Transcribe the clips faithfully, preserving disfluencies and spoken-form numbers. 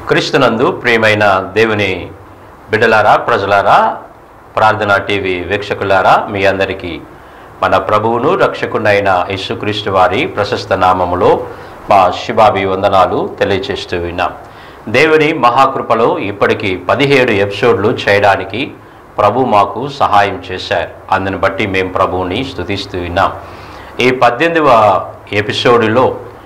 క్రీస్తునందు ప్రియమైన దేవుని బిడ్డలారా, ప్రజలారా, ప్రార్థనా టీవీ వీక్షకులారా, మీ అందరికీ మన ప్రభువును రక్షకుడైన యేసుక్రీస్తు వారి ప్రశస్త నామములో మా శుభాభివందనాలు తెలియజేస్తూ ఉన్నాం. దేవుని మహాకృపలో ఇప్పటికీ పదిహేడు ఎపిసోడ్లు చేయడానికి ప్రభు మాకు సహాయం చేశారు. అందుని బట్టి మేము ప్రభువుని స్తుతిస్తూ ఉన్నాం. ఈ పద్దెనిమిదవ ఎపిసోడులో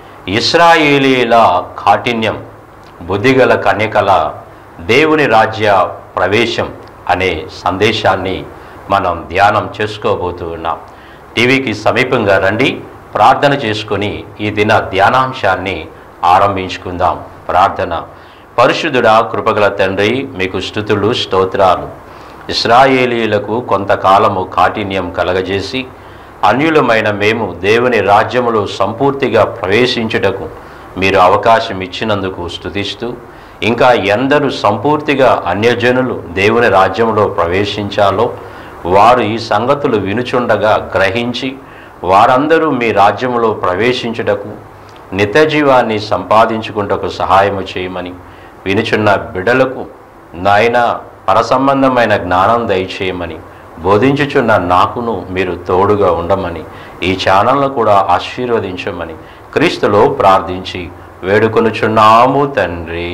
ఇశ్రాయేలీల కాఠిన్యం, బుద్ధిగల కన్యకల దేవుని రాజ్య ప్రవేశం అనే సందేశాన్ని మనం ధ్యానం చేసుకోబోతూ ఉన్నాం. టీవీకి సమీపంగా రండి, ప్రార్థన చేసుకొని ఈ దిన ధ్యానాంశాన్ని ఆరంభించుకుందాం. ప్రార్థన. పరిశుద్ధుడా, కృపగల తండ్రి, మీకు స్తుతులు స్తోత్రాలు. ఇశ్రాయేలీలకు కొంతకాలము కాఠిన్యం కలగజేసి అన్యులమైన మేము దేవుని రాజ్యములో సంపూర్తిగా ప్రవేశించుటకు మీరు అవకాశం ఇచ్చినందుకు స్తుతిస్తూ, ఇంకా ఎందరూ సంపూర్తిగా అన్యజనులు దేవుని రాజ్యంలో ప్రవేశించాలో వారు ఈ సంగతులు వినుచుండగా గ్రహించి వారందరూ మీ రాజ్యంలో ప్రవేశించుటకు నిత్యజీవాన్ని సంపాదించుకుంటకు సహాయము చేయమని వినుచున్న బిడ్డలకు నాయన పరసంబంధమైన జ్ఞానం దయచేయమని బోధించుచున్న నాకును మీరు తోడుగా ఉండమని, ఈ ఛానల్ను కూడా ఆశీర్వదించమని క్రీస్తులో ప్రార్థించి వేడుకొనుచున్నాము తండ్రి.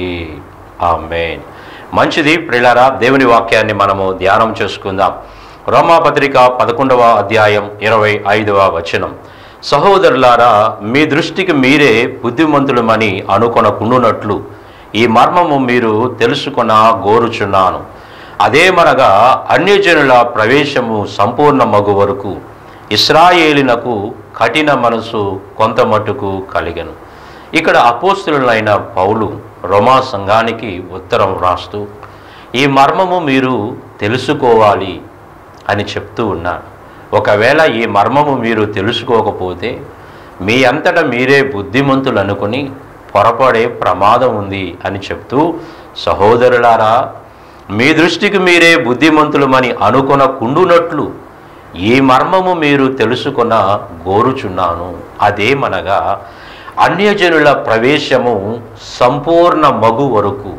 ఆమేన్. మంచిది ప్రియులారా, దేవుని వాక్యాన్ని మనము ధ్యానం చేసుకుందాం. రోమాపత్రిక పదకొండవ అధ్యాయం ఇరవై ఐదవ వచనం. సహోదరులారా, మీ దృష్టికి మీరే బుద్ధిమంతులమని అనుకొనకుండునట్లు ఈ మర్మము మీరు తెలుసుకొన గోరుచున్నాను. అదేమనగా అన్యజనుల ప్రవేశము సంపూర్ణ మగు వరకు ఇశ్రాయేలునకు కఠిన మనసు కొంత మట్టుకు కలిగెను. ఇక్కడ అపోస్తులైన పౌలు రోమా సంఘానికి ఉత్తరం రాస్తూ ఈ మర్మము మీరు తెలుసుకోవాలి అని చెప్తూ ఉన్నాడు. ఒకవేళ ఈ మర్మము మీరు తెలుసుకోకపోతే మీ అంతటా మీరే బుద్ధిమంతులు అనుకుని పొరపడే ప్రమాదం ఉంది అని చెప్తూ, సహోదరులారా, మీ దృష్టికి మీరే బుద్ధిమంతులమని అనుకొనకుండునట్లు ఈ మర్మము మీరు తెలుసుకొన గోరుచున్నాను. అదేమనగా అన్యజనుల ప్రవేశము సంపూర్ణ మగు వరకు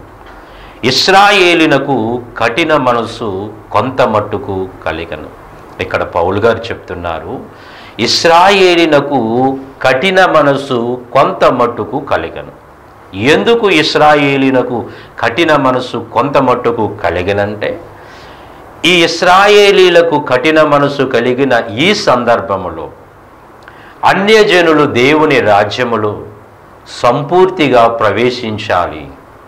ఇశ్రాయేలునకు కఠిన మనసు కొంత మట్టుకు కలిగను. ఇక్కడ పౌలు గారు చెప్తున్నారు, ఇశ్రాయేలునకు కఠిన మనసు కొంత మట్టుకు కలిగను. ఎందుకు ఇశ్రాయేలీనకు కఠిన మనసు కొంత మట్టుకు కలిగినంటే, ఈ ఇశ్రాయేలీలకు కఠిన మనసు కలిగిన ఈ సందర్భములో అన్యజనులు దేవుని రాజ్యములో సంపూర్తిగా ప్రవేశించాలి.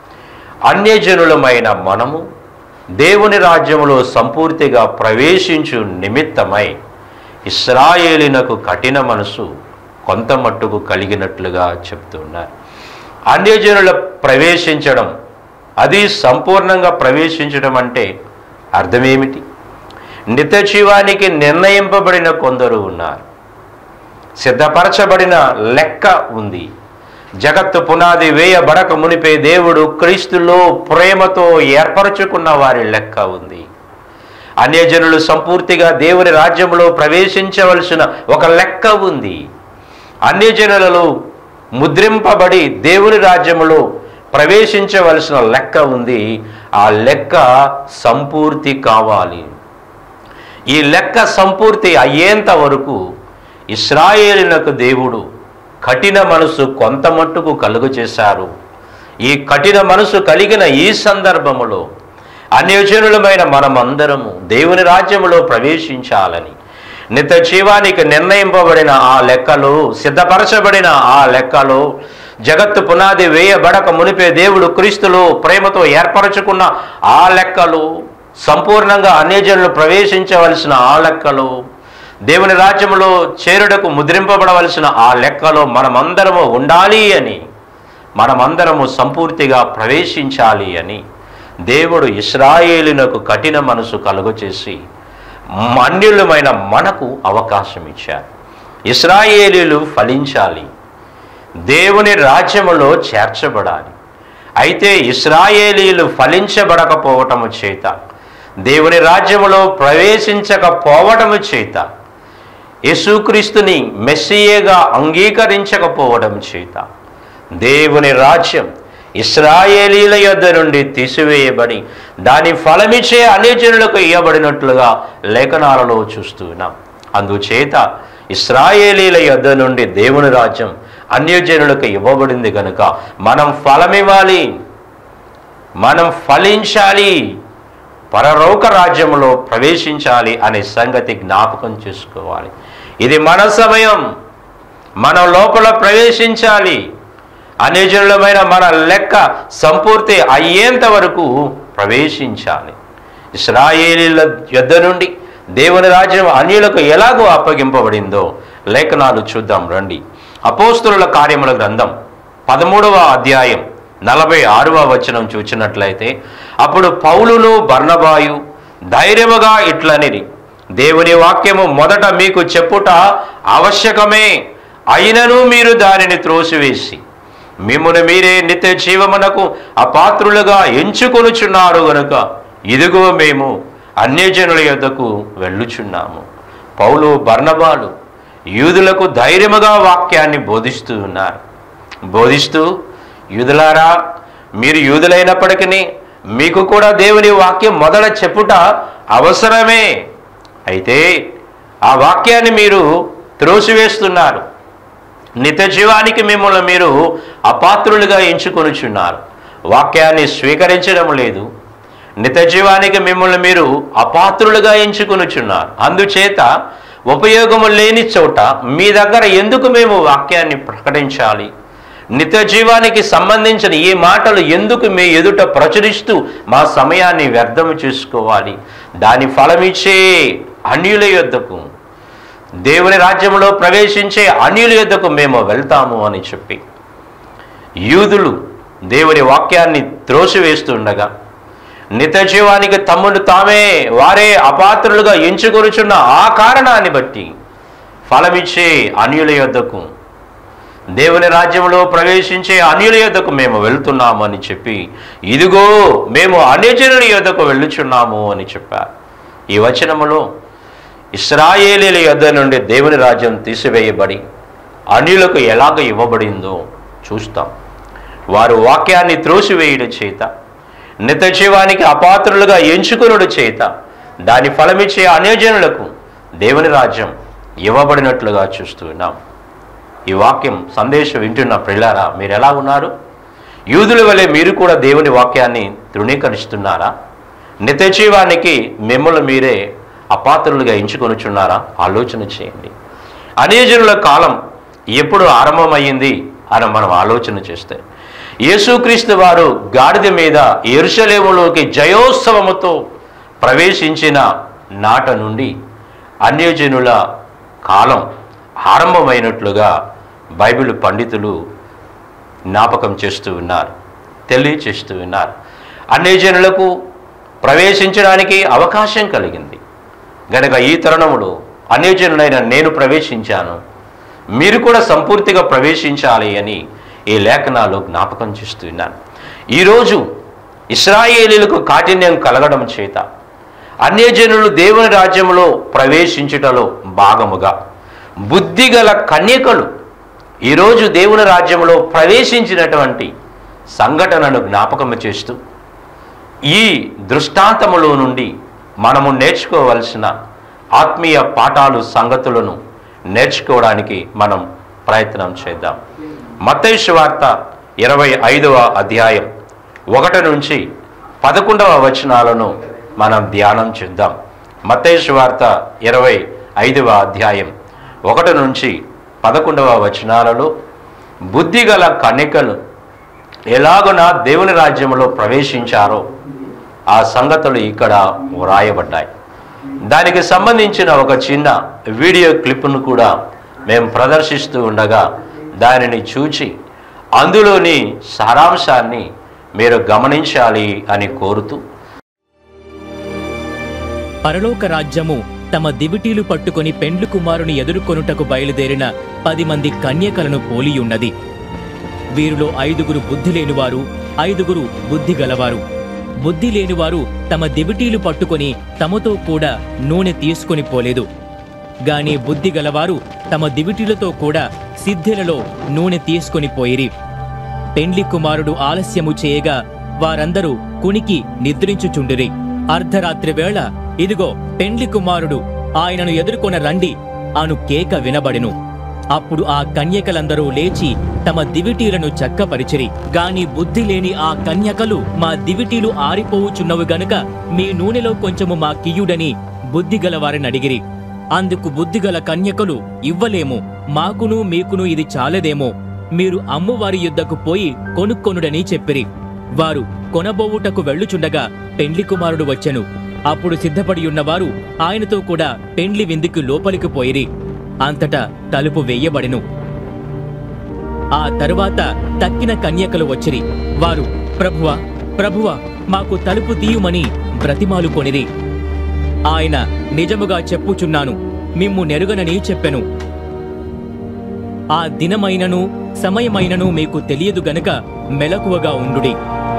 అన్యజనులమైన మనము దేవుని రాజ్యములో సంపూర్తిగా ప్రవేశించు నిమిత్తమై ఇశ్రాయేలీనకు కఠిన మనసు కొంత మట్టుకు కలిగినట్లుగా చెప్తున్నారు. అన్యజనుల ప్రవేశించడం, అది సంపూర్ణంగా ప్రవేశించడం అంటే అర్థమేమిటి? నిత్యజీవానికి నిర్ణయింపబడిన కొందరు ఉన్నారు. సిద్ధపరచబడిన లెక్క ఉంది. జగత్తు పునాది వేయబడక మునిపే దేవుడు క్రీస్తులో ప్రేమతో ఏర్పరచుకున్న వారి లెక్క ఉంది. అన్యజనులు సంపూర్తిగా దేవుని రాజ్యంలో ప్రవేశించవలసిన ఒక లెక్క ఉంది. అన్యజనులలో ముద్రింపబడి దేవుని రాజ్యములో ప్రవేశించవలసిన లెక్క ఉంది. ఆ లెక్క సంపూర్తి కావాలి. ఈ లెక్క సంపూర్తి అయ్యేంత వరకు ఇశ్రాయేలునకు దేవుడు కఠిన మనసు కొంత మట్టుకు కలుగు చేశారు. ఈ కఠిన మనసు కలిగిన ఈ సందర్భములో అన్యజనులమైన మనమందరము దేవుని రాజ్యములో ప్రవేశించాలని, నిత్య జీవానికి నిర్ణయింపబడిన ఆ లెక్కలో, సిద్ధపరచబడిన ఆ లెక్కలో, జగత్తు పునాది వేయబడక మునిపే దేవుడు క్రీస్తులో ప్రేమతో ఏర్పరచుకున్న ఆ లెక్కలో, సంపూర్ణంగా అన్యజనులు ప్రవేశించవలసిన ఆ లెక్కలో, దేవుని రాజ్యములో చేరుటకు ముద్రింపబడవలసిన ఆ లెక్కలో మనమందరము ఉండాలి అని, మనమందరము సంపూర్తిగా ప్రవేశించాలి అని దేవుడు ఇశ్రాయేలునకు కఠిన మనసు కలుగు చేసి అన్యులమైన మనకు అవకాశం ఇచ్చారు. ఇశ్రాయేలీలు ఫలించాలి, దేవుని రాజ్యములో చేర్చబడాలి. అయితే ఇశ్రాయేలీలు ఫలించబడకపోవటము చేత, దేవుని రాజ్యములో ప్రవేశించకపోవటము చేత, యేసుక్రీస్తుని మెస్సియేగా అంగీకరించకపోవడం చేత దేవుని రాజ్యం ఇశ్రాయేలీల యొద్ద నుండి తీసివేయబడి దాని ఫలమిచ్చే అన్యజనులకు ఇవ్వబడినట్లుగా లేఖనాలలో చూస్తున్నాం. అందుచేత ఇశ్రాయేలీల యొద్ద నుండి దేవుని రాజ్యం అన్యజనులకు ఇవ్వబడింది కనుక మనం ఫలమివ్వాలి, మనం ఫలించాలి, పరలోక రాజ్యంలో ప్రవేశించాలి అనే సంగతి జ్ఞాపకం చేసుకోవాలి. ఇది మన సమయం, మన లోపల ప్రవేశించాలి. అన్యజనులమైన మన లెక్క సంపూర్తి అయ్యేంత వరకు ప్రవేశించాలి. ఇశ్రాయేలీల యొద్ద నుండి దేవుని రాజ్యం అన్యులకు ఎలాగో అప్పగింపబడిందో లేఖనాలు చూద్దాం రండి. అపోస్తలుల కార్యముల గ్రంథం పదమూడవ అధ్యాయం నలభై ఆరవ వచనం చూచినట్లయితే, అప్పుడు పౌలును బర్నబాయు ధైర్యముగా ఇట్లనిరి, దేవుని వాక్యము మొదట మీకు చెప్పుట ఆవశ్యకమే, అయినను మీరు దానిని త్రోసివేసి మిమ్మును మీరే నిత్య జీవమునకు అపాత్రులుగా ఎంచుకొనుచున్నారు గనుక ఇదిగో మేము అన్యజనుల యొద్దకు వెళ్ళుచున్నాము. పౌలు బర్నబాలు యూదులకు ధైర్యముగా వాక్యాన్ని బోధిస్తూ ఉన్నారు. బోధిస్తూ, యూదులారా, మీరు యూదులైనప్పటికీ మీకు కూడా దేవుని వాక్యం మొదట చెప్పుట అవసరమే, అయితే ఆ వాక్యాన్ని మీరు త్రోసివేస్తున్నారు, నిత్య జీవానికి మిమ్మల్ని మీరు అపాత్రులుగా ఎంచుకొనుచున్నారు, వాక్యాన్ని స్వీకరించడం లేదు, నిత్య జీవానికి మిమ్మల్ని మీరు అపాత్రులుగా ఎంచుకొనుచున్నారు. అందుచేత ఉపయోగము లేని చోట మీ దగ్గర ఎందుకు మేము వాక్యాన్ని ప్రకటించాలి? నిత్య జీవానికి సంబంధించిన ఈ మాటలు ఎందుకు మీ ఎదుట ప్రచురిస్తూ మా సమయాన్ని వ్యర్థము చేసుకోవాలి? దాని ఫలమిచ్చే అన్యుల యొద్దకు, దేవుని రాజ్యంలో ప్రవేశించే అన్యుల యొద్దకు మేము వెళ్తాము అని చెప్పి యూదులు దేవుని వాక్యాన్ని త్రోసివేస్తుండగా నిత్య జీవానికి తమ్ముడు తామే వారే అపాత్రులుగా ఎంచుకొనుచున్న ఆ కారణాన్ని బట్టి ఫలమిచ్చే అన్యుల యొద్దకు, దేవుని రాజ్యంలో ప్రవేశించే అన్యుల యొద్దకు మేము వెళ్తున్నాము అని చెప్పి ఇదిగో మేము అన్యజనుల యొద్దకు వెళ్ళుచున్నాము అని చెప్పారు. ఈ వచనములో ఇశ్రాయేలీల యొద్ద నుండి దేవుని రాజ్యం తీసివేయబడి అన్యులకు ఎలాగ ఇవ్వబడిందో చూస్తాం. వారు వాక్యాన్ని త్రోసివేయుడు చేత, నిత్య జీవానికి అపాత్రులుగా ఎంచుకునుడు చేత దాని ఫలమిచ్చే అన్యజనులకు దేవుని రాజ్యం ఇవ్వబడినట్లుగా చూస్తున్నాం. ఈ వాక్యం సందేశం వింటున్న ప్రియులారా, మీరు ఎలా ఉన్నారు? యూదుల వలె మీరు కూడా దేవుని వాక్యాన్ని తృణీకరిస్తున్నారా? నిత్య జీవానికి మిమ్మల్ని మీరే అపాత్రులుగా ఎంచుకొనుచున్నారా? ఆలోచన చేయండి. అన్యజనుల కాలం ఎప్పుడు ఆరంభమయ్యింది అని మనం ఆలోచన చేస్తే, యేసుక్రీస్తు వారు గాడిద మీద యెరూషలేములోకి జయోత్సవముతో ప్రవేశించిన నాట నుండి అన్యజనుల కాలం ఆరంభమైనట్లుగా బైబిల్ పండితులు జ్ఞాపకం చేస్తూ ఉన్నారు, తెలియచేస్తూ ఉన్నారు. అన్యజనులకు ప్రవేశించడానికి అవకాశం కలిగింది గనక ఈ తరుణములో అన్యజనులైన నేను ప్రవేశించాను, మీరు కూడా సంపూర్తిగా ప్రవేశించాలి అని ఈ లేఖనాలు జ్ఞాపకం చేస్తున్నాను. ఈరోజు ఇశ్రాయేలీలకు కాఠిన్యం కలగడం చేత అన్యజనులు దేవుని రాజ్యంలో ప్రవేశించుటలో భాగముగా బుద్ధిగల కన్యకలు ఈరోజు దేవుని రాజ్యంలో ప్రవేశించినటువంటి సంఘటనను జ్ఞాపకం చేస్తూ ఈ దృష్టాంతములో నుండి మనము నేర్చుకోవలసిన ఆత్మీయ పాఠాలు, సంగతులను నేర్చుకోవడానికి మనం ప్రయత్నం చేద్దాం. మత్తయి సువార్త ఇరవై ఐదవ అధ్యాయం ఒకటి నుంచి పదకొండవ వచనాలను మనం ధ్యానం చేద్దాం. మత్తయి సువార్త ఇరవై ఐదవ అధ్యాయం ఒకటి నుంచి పదకొండవ వచనాలలో బుద్ధిగల కన్యకలు ఎలాగున దేవుని రాజ్యంలో ప్రవేశించారో ఆ సంగతులు ఇక్కడ వ్రాయబడ్డాయి. దానికి సంబంధించిన ఒక చిన్న వీడియో క్లిప్ను కూడా మేము ప్రదర్శిస్తూ ఉండగా దానిని చూచి అందులోని సారాంశాన్ని మీరు గమనించాలి అని కోరుతూ, పరలోక రాజ్యము తమ దివిటీలు పట్టుకొని పెండ్లు కుమారుని ఎదుర్కొనుటకు బయలుదేరిన పది మంది కన్యకలను పోలియున్నది. వీరిలో ఐదుగురు బుద్ధి లేనివారు, ఐదుగురు బుద్ధి గలవారు. బుద్ధి లేనివారు తమ దివిటీలు పట్టుకొని తమతో కూడా నూనె తీసుకొని పోలేదు. గాని బుద్ధి గలవారు తమ దివిటీలతో కూడా సిద్ధెలలో నూనె తీసుకొని పోయిరి. పెండ్లి కుమారుడు ఆలస్యము చేయగా వారందరూ కునికి నిద్రించుచుండిరి. అర్ధరాత్రి వేళ ఇదిగో పెండ్లి కుమారుడు, ఆయనను ఎదుర్కొన రండి అను కేక వినబడెను. అప్పుడు ఆ కన్యకలందరూ లేచి తమ దివిటీలను చక్కపరిచిరి. గాని బుద్ధి లేని ఆ కన్యకలు, మా దివిటీలు ఆరిపోవుచున్నవి గనుక మీ నూనెలో కొంచెము మా కియ్యుడని బుద్ధిగల వారిని అడిగిరి. అందుకు బుద్ధిగల కన్యకలు, ఇవ్వలేము, మాకును మీకును ఇది చాలదేమో, మీరు అమ్మువారి యుద్ధకు పోయి కొనుక్కొనుడని చెప్పిరి. వారు కొనబోవుటకు వెళ్ళుచుండగా పెండ్లి కుమారుడు వచ్చెను. అప్పుడు సిద్ధపడి ఉన్నవారు ఆయనతో కూడా పెండ్లి విందుకు లోపలికి పోయిరి. అంతటా తలుపు వేయబడెను. ఆ తరువాత తక్కిన కన్యకలు వచ్చిరి. వారు, ప్రభువా ప్రభువా మాకు తలుపు తీయుమని బ్రతిమాలు కొనిరి. ఆయన, నిజముగా చెప్పుచున్నాను, మిమ్ము నెరుగనని చెప్పెను. ఆ దినమైనను సమయమైనను మీకు తెలియదు గనుక మెలకువగా ఉండుడి.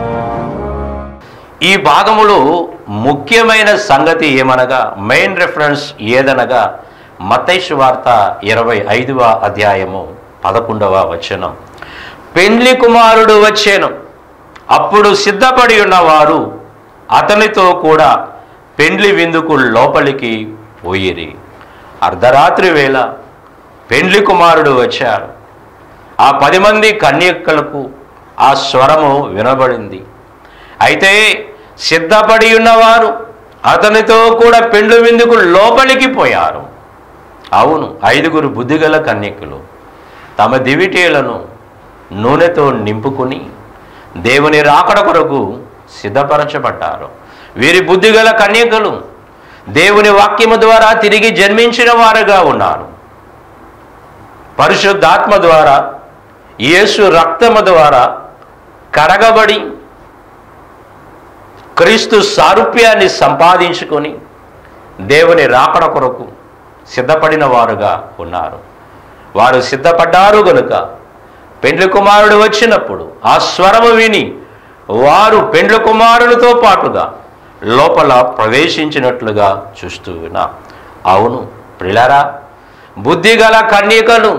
ఈ భాగములో ముఖ్యమైన సంగతి ఏమనగా, మెయిన్ రెఫరెన్స్ ఏదనగా మత్తయి సువార్త ఇరవై ఐదవ అధ్యాయము పదకొండవ వచనం. పెండ్లి కుమారుడు వచ్చెను, అప్పుడు సిద్ధపడి ఉన్నవారు అతనితో కూడా పెండ్లి విందుకు లోపలికి పోయిరి. అర్ధరాత్రి వేళ పెండ్లి కుమారుడు వచ్చారు. ఆ పది మంది కన్యకలకు ఆ స్వరము వినబడింది. అయితే సిద్ధపడి ఉన్నవారు అతనితో కూడా పెండ్లి విందుకు లోపలికి పోయారు. అవును, ఐదుగురు బుద్ధిగల కన్యకులు తమ దివిటీలను నూనెతో నింపుకుని దేవుని రాకడ కొరకు సిద్ధపరచబడ్డారు. వీరి బుద్ధిగల కన్యకలు దేవుని వాక్యము ద్వారా తిరిగి జన్మించిన వారుగా ఉన్నారు. పరిశుద్ధాత్మ ద్వారా, యేసు రక్తము ద్వారా కడగబడి క్రీస్తు సారూప్యాన్ని సంపాదించుకొని దేవుని రాకడ కొరకు సిద్ధపడిన వారుగా ఉన్నారు. వారు సిద్ధపడ్డారు గనుక పెండ్లి కుమారుడు వచ్చినప్పుడు ఆ స్వరము విని వారు పెండ్లి కుమారునితో పాటుగా లోపల ప్రవేశించినట్లుగా చూస్తూ ఉన్నా. అవును ప్రియులారా, బుద్ధిగల కన్యకలు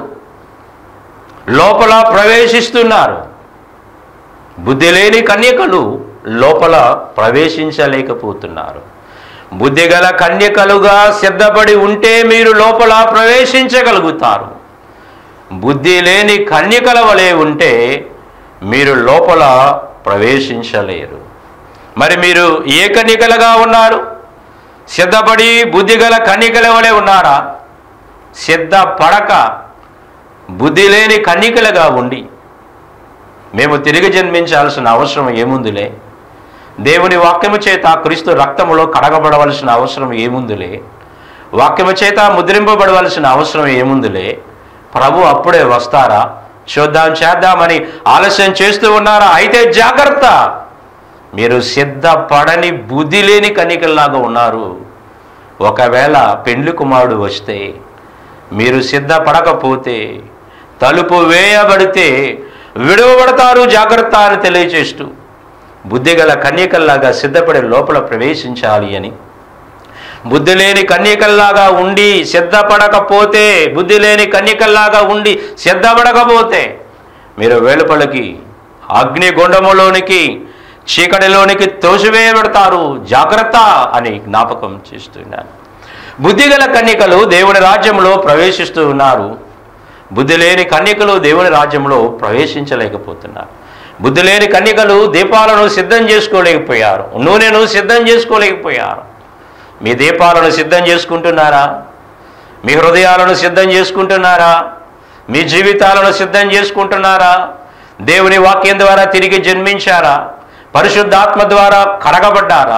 లోపల ప్రవేశిస్తున్నారు. బుద్ధి లేని కన్యకలు లోపల ప్రవేశించలేకపోతున్నారు. బుద్ధిగల కన్యకలుగా సిద్ధపడి ఉంటే మీరు లోపల ప్రవేశించగలుగుతారు. బుద్ధి లేని కన్యకల వలె ఉంటే మీరు లోపల ప్రవేశించలేరు. మరి మీరు ఏ కన్యకలుగా ఉన్నారు? సిద్ధపడి బుద్ధిగల కన్యకల వలె ఉన్నారా? సిద్ధపడక బుద్ధి లేని కన్యకలుగా ఉండి మేము తిరిగి జన్మించాల్సిన అవసరం ఏముందిలే, దేవుని వాక్యము చేత క్రీస్తు రక్తములో కడగబడవలసిన అవసరం ఏముందిలే, వాక్యము చేత ముద్రింపబడవలసిన అవసరం ఏముందిలే, ప్రభు అప్పుడే వస్తారా, చూద్దాం చేద్దామని ఆలస్యం చేస్తూ ఉన్నారా? అయితే జాగ్రత్త, మీరు సిద్ధపడని బుద్ధి లేని కన్యకల్లాగా ఉన్నారు. ఒకవేళ పెండ్లి కుమారుడు వస్తే మీరు సిద్ధపడకపోతే, తలుపు వేయబడితే విడువబడతారు, జాగ్రత్త అని తెలియచేస్తూ బుద్ధిగల కన్యకల్లాగా సిద్ధపడి లోపల ప్రవేశించాలి అని, బుద్ధి లేని కన్యకల్లాగా ఉండి సిద్ధపడకపోతే, బుద్ధి లేని కన్యకల్లాగా ఉండి సిద్ధపడకపోతే మీరు వెలుపలికి అగ్నిగుండములోనికి చీకటిలోనికి తోసివేయబడతారు, జాగ్రత్త అని జ్ఞాపకం చేస్తున్నాను. బుద్ధిగల కన్యకలు దేవుని రాజ్యంలో ప్రవేశిస్తూ ఉన్నారు. బుద్ధి లేని కన్యకలు దేవుని రాజ్యంలో ప్రవేశించలేకపోతున్నారు. బుద్ధి లేని కన్యకలు దీపాలను సిద్ధం చేసుకోలేకపోయారు, నూనెను సిద్ధం చేసుకోలేకపోయారు. మీ దీపాలను సిద్ధం చేసుకుంటున్నారా? మీ హృదయాలను సిద్ధం చేసుకుంటున్నారా? మీ జీవితాలను సిద్ధం చేసుకుంటున్నారా? దేవుని వాక్యం ద్వారా తిరిగి జన్మించారా? పరిశుద్ధాత్మ ద్వారా కడగబడ్డారా?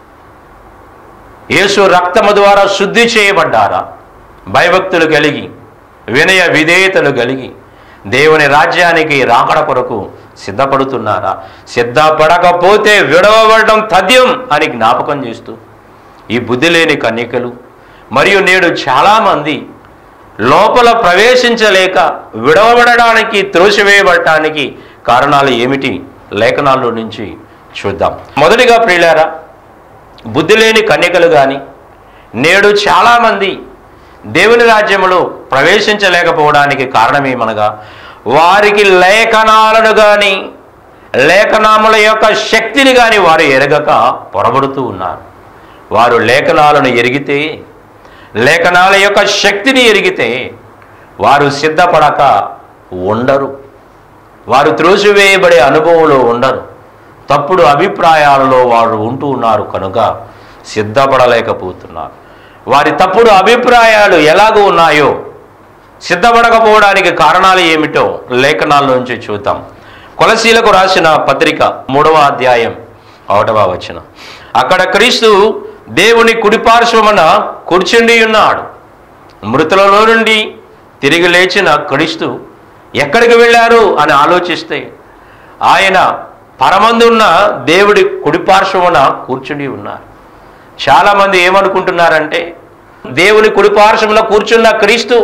యేసు రక్తము ద్వారా శుద్ధి చేయబడ్డారా? భయభక్తులు కలిగి, వినయ విధేయతలు కలిగి దేవుని రాజ్యానికి రాకడ కొరకు సిద్ధపడుతున్నారా? సిద్ధపడకపోతే విడవబడడం తథ్యం అని జ్ఞాపకం చేస్తూ ఈ బుద్ధి లేని కన్యకలు మరియు నేడు చాలామంది లోపల ప్రవేశించలేక విడవబడడానికి, త్రోసివేయబడటానికి కారణాలు ఏమిటి? లేఖనాల్లో నుంచి చూద్దాం. మొదటిగా ప్రియులారా, బుద్ధి లేని కన్యకలు కానీ నేడు చాలామంది దేవుని రాజ్యంలో ప్రవేశించలేకపోవడానికి కారణమేమనగా వారికి లేఖనాలను కానీ లేఖనాముల యొక్క శక్తిని కానీ వారు ఎరగక పొరబడుతూ ఉన్నారు. వారు లేఖనాలను ఎరిగితే, లేఖనాల యొక్క శక్తిని ఎరిగితే వారు సిద్ధపడక ఉండరు. వారు త్రోసివేయబడే అనుభవంలో ఉండరు. తప్పుడు అభిప్రాయాలలో వారు ఉంటూ ఉన్నారు కనుక సిద్ధపడలేకపోతున్నారు. వారి తప్పుడు అభిప్రాయాలు ఎలాగూ ఉన్నాయో సిద్ధపడకపోవడానికి కారణాలు ఏమిటో లేఖనాల నుంచి చూద్దాం. కొలసీలకు రాసిన పత్రిక మూడవ అధ్యాయం ఒకటవ వచనం. అక్కడ క్రీస్తు దేవుని కుడిపార్శ్వమున కూర్చుండి ఉన్నాడు. మృతులలో నుండి తిరిగి లేచిన క్రీస్తు ఎక్కడికి వెళ్ళారు అని ఆలోచిస్తే ఆయన పరమందున్న దేవుడి కుడిపార్శ్వమున కూర్చుని ఉన్నారు. చాలామంది ఏమనుకుంటున్నారంటే దేవుని కుడిపార్శ్వమున కూర్చున్న క్రీస్తు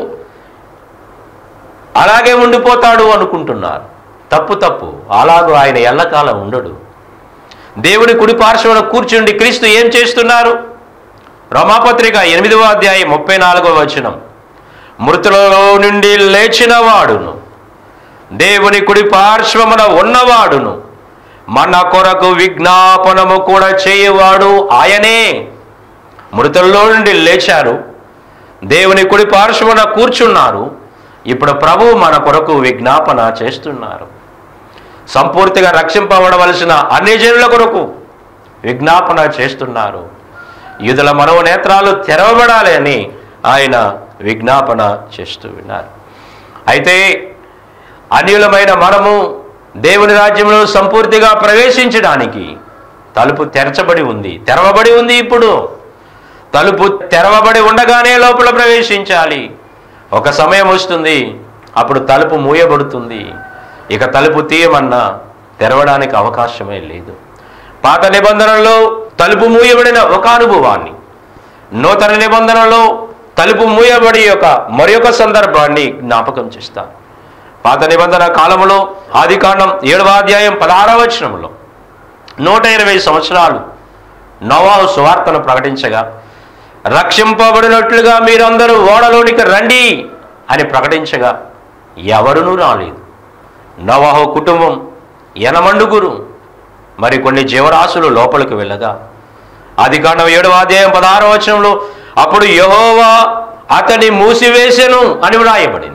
అలాగే ఉండిపోతాడు అనుకుంటున్నారు. తప్పు తప్పు అలాగూ ఆయన ఎల్లకాలం ఉండడు. దేవుని కుడిపార్శ్వమున కూర్చుండి క్రీస్తు ఏం చేస్తున్నారు? రోమాపత్రిక ఎనిమిదవ అధ్యాయం ముప్పై నాలుగవ వచనం. మృతులలో నుండి లేచిన వాడును, దేవుని కుడి పార్శ్వమున ఉన్నవాడును, మన కొరకు విజ్ఞాపనము కూడా చేయవాడు ఆయనే. మృతులలో నుండి లేచారు, దేవుని కుడి పార్శ్వమున కూర్చున్నారు. ఇప్పుడు ప్రభువు మన కొరకు విజ్ఞాపన చేస్తున్నారు. సంపూర్తిగా రక్షింపబడవలసిన అన్ని జనుల కొరకు విజ్ఞాపన చేస్తున్నారు. యూదుల మనోనేత్రాలు తెరవబడాలి అని ఆయన విజ్ఞాపన చేస్తూ ఉన్నారు. అయితే అన్యులమైన మనము దేవుని రాజ్యంలో సంపూర్తిగా ప్రవేశించడానికి తలుపు తెరచబడి ఉంది, తెరవబడి ఉంది. ఇప్పుడు తలుపు తెరవబడి ఉండగానే లోపల ప్రవేశించాలి. ఒక సమయం వస్తుంది, అప్పుడు తలుపు మూయబడుతుంది. ఇక తలుపు తీయమన్నా తెరవడానికి అవకాశమే లేదు. పాత నిబంధనలో తలుపు మూయబడిన ఒక అనుభవాన్ని, నూతన నిబంధనలో తలుపు మూయబడి యొక్క మరి ఒక సందర్భాన్ని జ్ఞాపకం చేస్తాను. పాత నిబంధన కాలంలో ఆదికాండం ఏడవ అధ్యాయం పదహారవ వచనంలో నూట ఇరవై సంవత్సరాలు నోవాహు సువార్తను ప్రకటించగా, రక్షింపబడినట్లుగా మీరందరూ ఓడలోనికి రండి అని ప్రకటించగా ఎవరునూ రాలేదు. నోవాహు కుటుంబం ఎనమండుగురు మరి కొన్ని జీవరాశులు లోపలికి వెళ్ళగా, ఆదికాండం ఏడవ అధ్యాయం పదహారవ వచనంలో అప్పుడు యెహోవా అతన్ని మూసివేసెను అని వ్రాయబడింది.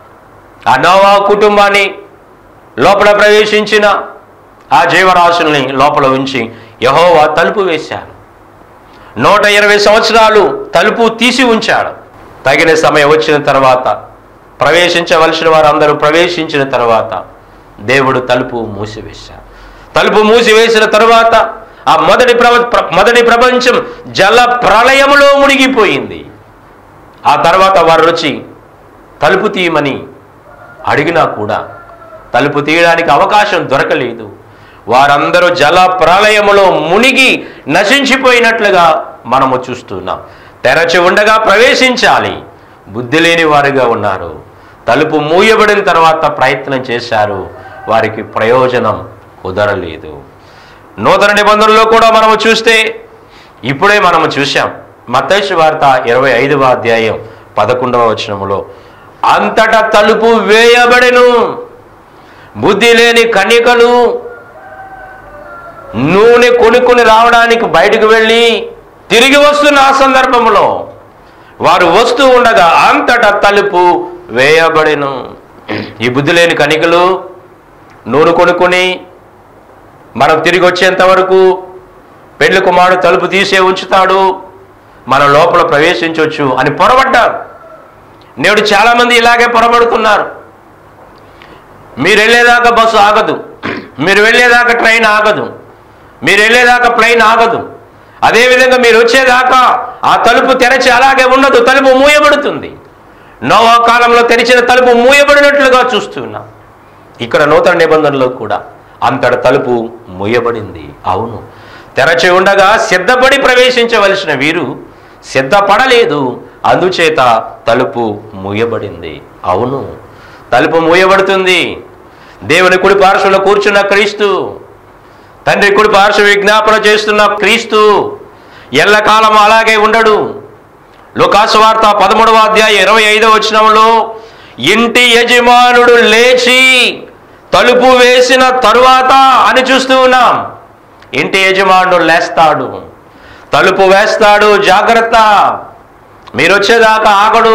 ఆ నోవాహు కుటుంబాన్ని లోపల ప్రవేశించిన ఆ జీవరాశుల్ని లోపల ఉంచి యెహోవా తలుపు వేశాడు. నూట ఇరవై సంవత్సరాలు తలుపు తీసి ఉంచాడు. తగిన సమయం వచ్చిన తర్వాత, ప్రవేశించవలసిన వారందరూ ప్రవేశించిన తర్వాత దేవుడు తలుపు మూసివేశాడు. తలుపు మూసివేసిన తరువాత ఆ మొదటి ప్ర మొదటి ప్రపంచం జల ప్రళయములో మునిగిపోయింది. ఆ తర్వాత వారు వచ్చి తలుపు తీయమని అడిగినా కూడా తలుపు తీయడానికి అవకాశం దొరకలేదు. వారందరూ జల ప్రళయములో మునిగి నశించిపోయినట్లుగా మనము చూస్తున్నాం. తెరచి ఉండగా ప్రవేశించాలి, బుద్ధి లేని వారుగా ఉన్నారు. తలుపు మూయబడిన తర్వాత ప్రయత్నం చేశారు, వారికి ప్రయోజనం కుదరలేదు. నూతన నిబంధనలో కూడా మనము చూస్తే ఇప్పుడే మనము చూసాం. మత్తయి సువార్త ఇరవై ఐదవ అధ్యాయం పదకొండవ వచనములో అంతటా తలుపు వేయబడెను, బుద్ధి లేని కన్యకలు నూనె కొనుక్కొని రావడానికి బయటకు వెళ్ళి తిరిగి వస్తున్న ఆ సందర్భంలో వారు వస్తూ ఉండగా అంతటా తలుపు వేయబడెను. ఈ బుద్ధి లేని కన్యకలు నూనె కొనుక్కొని మనం తిరిగి వచ్చేంత వరకు పెళ్లి కుమారుడు తలుపు తీసే ఉంచుతాడు, మన లోపల ప్రవేశించవచ్చు అని పొరబడ్డారు. నేడు చాలామంది ఇలాగే పొరబడుతున్నారు. మీరు వెళ్ళేదాకా బస్సు ఆగదు, మీరు వెళ్ళేదాకా ట్రైన్ ఆగదు, మీరు వెళ్ళేదాకా ప్లైన్ ఆగదు. అదేవిధంగా మీరు వచ్చేదాకా ఆ తలుపు తెరచి అలాగే ఉండదు, తలుపు మూయబడుతుంది. నోవా కాలంలో తెరిచిన తలుపు మూయబడినట్లుగా చూస్తున్నాం. ఇక్కడ నూతన నిబంధనలో కూడా అంతటి తలుపు మూయబడింది. అవును, తెరచి ఉండగా సిద్ధపడి ప్రవేశించవలసిన వీరు సిద్ధపడలేదు, అందుచేత తలుపు మూయబడింది. అవును, తలుపు మూయబడుతుంది. దేవుని కుడి పార్శ్వలో కూర్చున్న క్రీస్తు, తండ్రి కుడి పార్శ్వ విజ్ఞాపన చేస్తున్న క్రీస్తు ఎల్లకాలం అలాగే ఉండడు. లూకాసు వార్త పదమూడవ అధ్యాయం ఇరవై ఐదవ వచనంలో ఇంటి యజమానుడు లేచి తలుపు వేసిన తరువాత అని చూస్తూ ఉన్నాం. ఇంటి యజమానుడు లేస్తాడు, తలుపు వేస్తాడు. జాగ్రత్త, మీరు వచ్చేదాకా ఆగడు.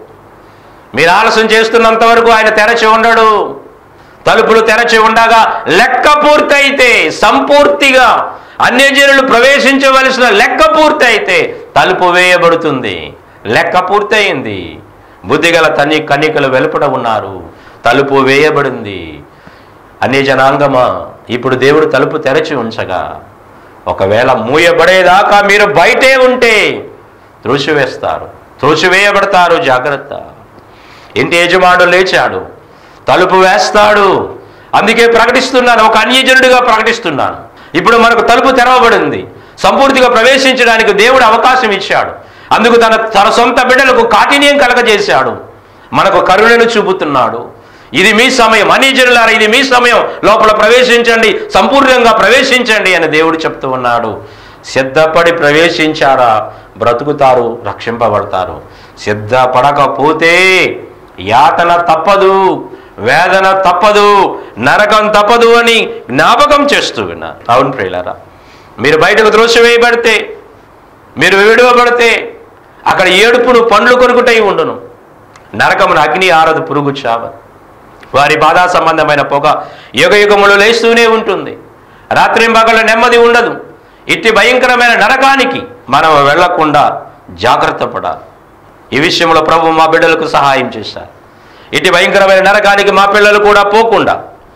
మీరు ఆలస్యం చేస్తున్నంత వరకు ఆయన తెరచి ఉండడు. తలుపులు తెరచి ఉండగా లెక్క పూర్తయితే, సంపూర్తిగా అన్యజనులు ప్రవేశించవలసిన లెక్క పూర్తయితే తలుపు వేయబడుతుంది. లెక్క పూర్తయింది. బుద్ధిగల తని కన్యకలు వెలుపడ ఉన్నారు, తలుపు వేయబడింది. అన్యజనాంగమా, ఇప్పుడు దేవుడు తలుపు తెరచి ఉంచగా ఒకవేళ మూయబడేదాకా మీరు బయటే ఉంటే త్రోసివేస్తారు, త్రోసివేయబడతారు. జాగ్రత్త. ఇంటి యజమానుడు లేచాడు, తలుపు వేస్తాడు. అందుకే ప్రకటిస్తున్నాను, ఒక అన్యజనుడిగా ప్రకటిస్తున్నాను. ఇప్పుడు మనకు తలుపు తెరవబడింది. సంపూర్తిగా ప్రవేశించడానికి దేవుడు అవకాశం ఇచ్చాడు. అందుకు తన తన సొంత బిడ్డలకు కాఠిన్యం కలగజేశాడు. మనకు కరుణను చూపుతున్నాడు. ఇది మీ సమయం, అన్యజనులారా, ఇది మీ సమయం, లోపల ప్రవేశించండి, సంపూర్ణంగా ప్రవేశించండి అని దేవుడు చెప్తూ ఉన్నాడు. సిద్ధపడి ప్రవేశించారా బ్రతుకుతారు, రక్షింపబడతారు. సిద్ధపడకపోతే యాతన తప్పదు, వేదన తప్పదు, నరకం తప్పదు అని జ్ఞాపకం చేస్తూ విన్నారు. అవును ప్రియులారా, మీరు బయటకు త్రోసివేయబడితే, మీరు విడువబడితే అక్కడ ఏడుపును పండ్లు కొనుకుటై ఉండును. నరకమును అగ్ని ఆరదు, పురుగు చావదు. వారి బాధా సంబంధమైన పొగ యుగ యుగములు లేస్తూనే ఉంటుంది. రాత్రింబగళ్ళ నెమ్మది ఉండదు. ఇట్టి భయంకరమైన నరకానికి మనం వెళ్లకుండా జాగ్రత్త పడాలి. ఈ విషయంలో ప్రభు మా బిడ్డలకు సహాయం చేశారు. ఇటు భయంకరమైన నరకానికి మా పిల్లలు కూడా పోకుండా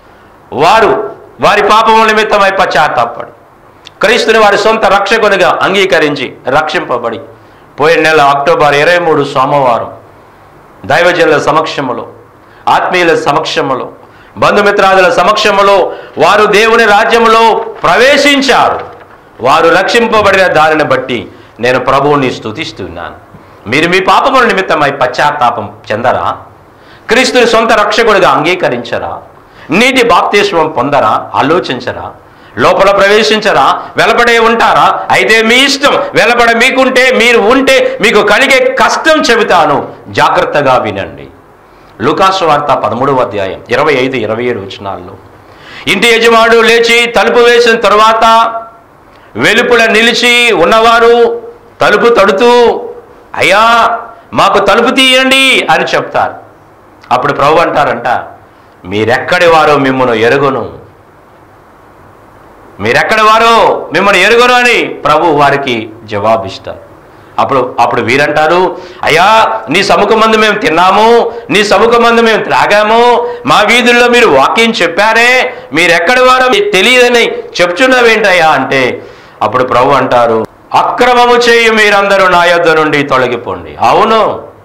వారు వారి పాపముల నిమిత్తమై పశ్చాత్తాపడి క్రీస్తుని వారి సొంత రక్షకునిగా అంగీకరించి రక్షింపబడి పోయిన నెల అక్టోబర్ ఇరవై మూడు సోమవారం దైవజనుల సమక్షములో, ఆత్మీయుల సమక్షములో, బంధుమిత్రాదుల సమక్షములో వారు దేవుని రాజ్యములో ప్రవేశించారు. వారు రక్షింపబడిన దానిని బట్టి నేను ప్రభువుని స్తుతిస్తున్నాను. మీరు మీ పాపముల నిమిత్తమై పశ్చాత్తాపం చెందరా? క్రీస్తుని సొంత రక్షకుడిగా అంగీకరించరా? నీటి బాప్తిస్మం పొందరా? ఆలోచించరా? లోపల ప్రవేశించరా? వెలపడే ఉంటారా? అయితే మీ ఇష్టం. వెలపడ మీకుంటే, మీరు ఉంటే మీకు కలిగే కష్టం చెబుతాను, జాగ్రత్తగా వినండి. లూకాసు వార్త పదమూడవ అధ్యాయం ఇరవై ఐదు ఇరవై ఏడు వచనాల్లో, ఇంటి యజమానుడు లేచి తలుపు వేసిన తరువాత వెలుపల నిలిచి ఉన్నవారు తలుపు తడుతూ, అయ్యా మాకు తలుపు తీయండి అని చెప్తారు. అప్పుడు ప్రభు అంటారంట, మీరెక్కడి వారో మిమ్మల్ని ఎరుగును, మీరెక్కడి వారో మిమ్మల్ని ఎరుగును అని ప్రభు వారికి జవాబిస్తారు. అప్పుడు అప్పుడు వీరంటారు, అయ్యా నీ సముఖమందు మేము తిన్నాము, నీ సముఖమందు మేము త్రాగాము, మా వీధుల్లో మీరు వాక్యం చెప్పారే, మీరెక్కడి వారో తెలియదని చెప్తున్నావేంటయ్యా అంటే, అప్పుడు ప్రభు అంటారు, అక్రమము చేయు మీరందరూ నా యొద్ద నుండి తొలగిపోండి. అవును,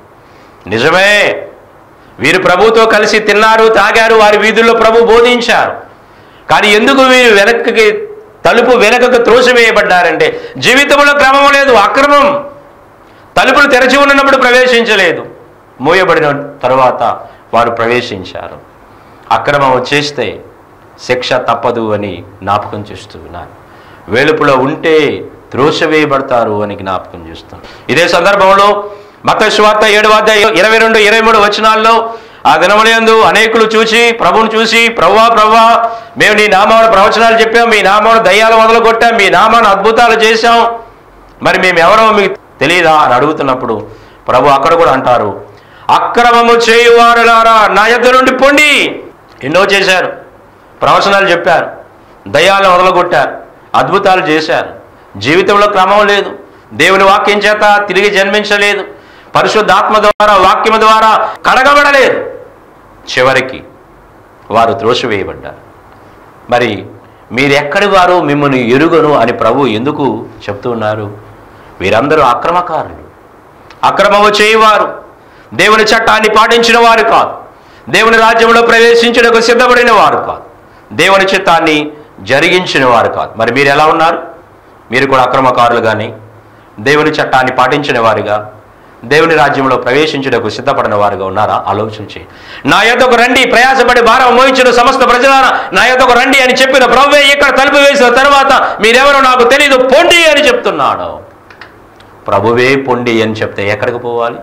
నిజమే, వీరు ప్రభుతో కలిసి తిన్నారు, తాగారు, వారి వీధుల్లో ప్రభు బోధించారు. కానీ ఎందుకు వీరు వెనక్కి తలుపు వెనకకు త్రోసివేయబడ్డారంటే జీవితంలో క్రమం లేదు, అక్రమం. తలుపులు తెరచి ఉన్నప్పుడు ప్రవేశించలేదు, మూయబడిన తరువాత వారు ప్రవేశించారు. అక్రమం వచ్చేస్తే శిక్ష తప్పదు అని జ్ఞాపకం చేస్తూ ఉన్నారు. వెలుపులో ఉంటే త్రోసివేయబడతారు అని జ్ఞాపకం చేస్తున్నారు. ఇదే సందర్భంలో మత్తయి సువార్త ఏడవ అధ్యాయం ఇరవై రెండు ఇరవై మూడు వచనాల్లో, ఆ దినములందు అనేకులు చూసి ప్రభువును చూసి, ప్రభువా ప్రభువా మేము నీ నామాను ప్రవచనాలు చెప్పాం, మీ నామాను దయ్యాలు మొదలుకొట్టాం, మీ నామాను అద్భుతాలు చేశాం, మరి మేము ఎవరో మీకు తెలియదా అని అడుగుతున్నప్పుడు ప్రభు అక్కడ కూడా అంటారు, అక్రమము చేయువారులారా నా యొద్ద నుండి పొండి. ఎన్నో చేశారు, ప్రవచనాలు చెప్పారు, దయ్యాలను మొదలుకొట్టారు, అద్భుతాలు చేశారు, జీవితంలో క్రమం లేదు, దేవుని వాక్యం చేత తిరిగి జన్మించలేదు, పరిశుద్ధాత్మ ద్వారా వాక్యం ద్వారా కడగబడలేదు, చివరికి వారు త్రోసివేయబడ్డారు. మరి మీరెక్కడి వారు మిమ్మల్ని ఎరుగను అని ప్రభు ఎందుకు చెప్తూ ఉన్నారు? వీరందరూ అక్రమకారులు, అక్రమము చేయవారు, దేవుని చట్టాన్ని పాటించిన వారు కాదు, దేవుని రాజ్యంలో ప్రవేశించడానికి సిద్ధపడిన వారు కాదు, దేవుని చిత్తాన్ని జరిగించిన వారు కాదు. మరి మీరు ఎలా ఉన్నారు? మీరు కూడా అక్రమకారులు కానీ దేవుని చట్టాన్ని పాటించిన వారుగా దేవుని రాజ్యంలో ప్రవేశించుటకు సిద్ధపడిన వారుగా ఉన్నారా? ఆలోచించి నా యొద్దకు రండి, ప్రయాసపడి భారం మోయించిన సమస్త ప్రజలారా నా యొద్దకు రండి అని చెప్పిన ప్రభువే ఇక్కడ తలుపు వేసిన తర్వాత మీరెవరో నాకు తెలియదు, పొండి అని చెప్తున్నాడు. ప్రభువే పొండి అని చెప్తే ఎక్కడికి పోవాలి?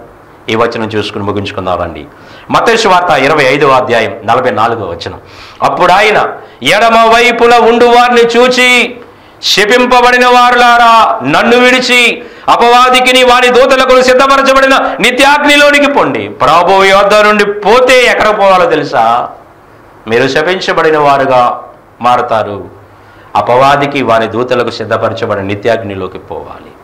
ఈ వచనం చూసుకుని ముగించుకుందాం రండి. మత్తయి సువార్త ఇరవై ఐదవ అధ్యాయం నలభై నాలుగవ వచనం. అప్పుడు ఆయన ఎడమ వైపున ఉండు వారిని చూచి, శపింపబడిన వారులారా, నన్ను విడిచి అపవాదికిని వాని దూతలకు సిద్ధపరచబడిన నిత్యాగ్నిలోనికి పొండి. ప్రభువు యొద్ద నుండి పోతే ఎక్కడ పోవాలో తెలుసా? మీరు శపించబడిన వారుగా మారుతారు. అపవాదికి వాని దూతలకు సిద్ధపరచబడిన నిత్యాగ్నిలోకి పోవాలి.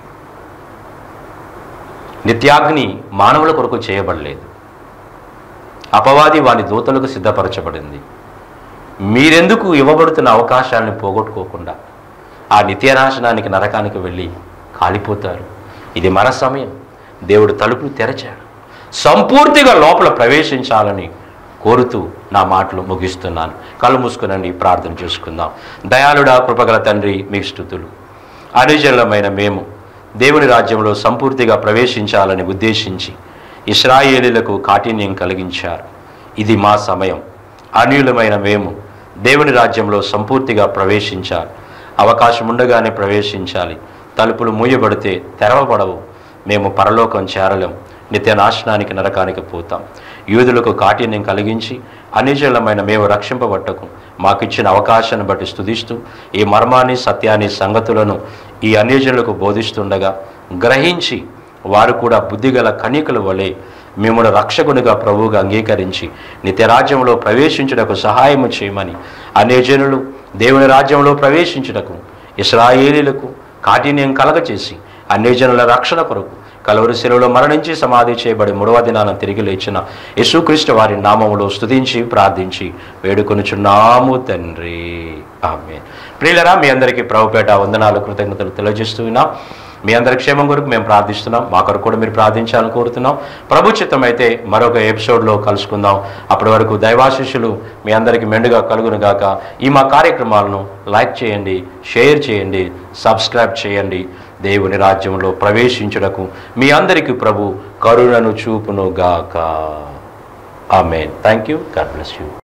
నిత్యాగ్ని మానవుల కొరకు చేయబడలేదు, అపవాది వాని దూతలకు సిద్ధపరచబడింది. మీరెందుకు ఇవ్వబడుతున్న అవకాశాలను పోగొట్టుకోకుండా ఆ నిత్యనాశనానికి, నరకానికి వెళ్ళి కాలిపోతారు? ఇది మన సమయం. దేవుడు తలుపులు తెరచాడు. సంపూర్తిగా లోపల ప్రవేశించాలని కోరుతూ నా మాటలు ముగిస్తున్నాను. కళ్ళు మూసుకునండి, ప్రార్థన చేసుకుందాం. దయాళుడా, కృపగల తండ్రి, మీ స్తుతులు. అనుజనులమైన మేము దేవుని రాజ్యంలో సంపూర్తిగా ప్రవేశించాలని ఉద్దేశించి ఇశ్రాయేలీలకు కాఠిన్యం కలిగించారు. ఇది మా సమయం. అన్యులమైన మేము దేవుని రాజ్యంలో సంపూర్తిగా ప్రవేశించాలి. అవకాశం ఉండగానే ప్రవేశించాలి. తలుపులు మూయబడితే తెరవబడవు. మేము పరలోకం చేరలేం, నిత్య నాశనానికి, నరకానికి పోతాం. యూదులకు కాఠిన్యం కలిగించి అన్యజనులమైన మేము రక్షింపబట్టకు మాకిచ్చిన అవకాశాన్ని బట్టి స్తుతిస్తూ ఈ మర్మాన్ని, సత్యాన్ని, సంగతులను ఈ అన్యజనులకు బోధిస్తుండగా గ్రహించి వారు కూడా బుద్ధిగల కన్యకల వలె మిమ్మల్ని రక్షకునిగా, ప్రభువుగా అంగీకరించి నిత్యరాజ్యంలో ప్రవేశించుటకు సహాయము చేయమని, అన్యజనులు దేవుని రాజ్యంలో ప్రవేశించుటకు ఇశ్రాయేలీలకు కాఠిన్యం కలగచేసి అన్యజనుల రక్షణ కొరకు కలువరి శిలువలో మరణించి సమాధి చేయబడి మూడవ దినాన తిరిగి లేచిన యేసుక్రీస్తు వారి నామములో స్తుతించి ప్రార్థించి వేడుకొనుచున్నాము తండ్రి, ఆమేన్. ప్రియులరా, మీ అందరికీ ప్రభుపేట వందనాలు, కృతజ్ఞతలు తెలియజేస్తున్నాం. మీ అందరి క్షేమం కొరకు మేము ప్రార్థిస్తున్నాం. మా కొరకు కూడా మీరు ప్రార్థించాలని కోరుతున్నాం. ప్రభు చిత్తం అయితే మరొక ఎపిసోడ్లో కలుసుకుందాం. అప్పటి వరకు దైవాశిష్యులు మీ అందరికీ మెండుగా కలుగును గాక. ఈ మా కార్యక్రమాలను లైక్ చేయండి, షేర్ చేయండి, సబ్స్క్రైబ్ చేయండి. దేవుని రాజ్యంలో ప్రవేశించుటకు మీ అందరికీ ప్రభు కరుణను చూపును గాక. ఆమేన్. Thank you. God bless you.